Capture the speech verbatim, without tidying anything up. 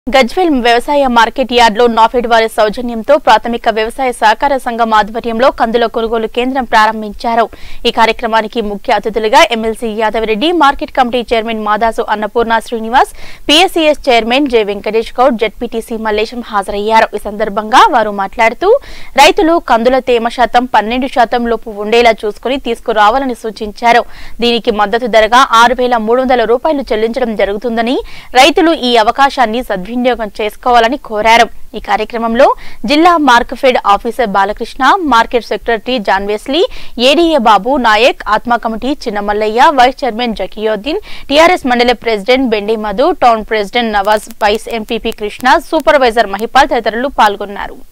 గజ్వేల్ వ్యవసాయ మార్కెట్ యార్డ్లో నాఫెడ్ వారి సౌజన్యంతో ప్రాథమిక వ్యవసాయ సహకార సంఘం ఆధ్వర్యంలో కందుల కొనుగోలు కేంద్రం ప్రారంభించారు। ఈ కార్యక్రమానికి ముఖ్య అతిథులుగా MLC Yadava Reddy, market committee chairman Madasu Annapurna Srinivas, PSCS chairman J Venkatesh Goud, ZPTC Mallesham హాజరయ్యారు। ఈ సందర్భంగా వారు మాట్లాడుతూ రైతులు కందుల తేమ శాతం పన్నెండు శాతం లోపు ఉండేలా చూసుకుని తీసుకురావాలని సూచించారు। దీనికి మద్దతు ధరగా ఆరు వేల మూడు వందల రూపాయలు చెల్లించడం జరుగుతుందని, రైతులు ఈ అవకాశాన్ని వినియోగం చేసుకోవాలని కోరారు। ఈ కార్యక్రమంలో జిల్లా Markfed officer Balakrishna, market secretary John Wesley, ADA Babu Naik, ATMA committee Chinnamallaiah, vice chairman Zakiuddin, TRS మండలి president Bendi Madhu, town president Nawaz, vice MPP Krishna, supervisor Mahipal తదితరులు పాల్గొన్నారు।